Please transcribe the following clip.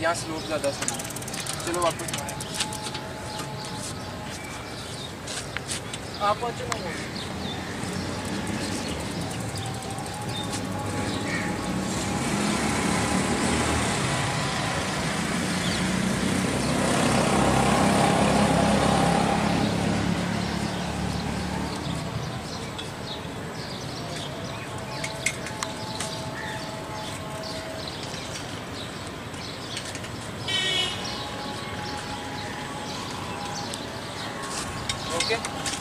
यहाँ स्लोप ज़्यादा सुना। चलो वापस आए आप चलो। ओके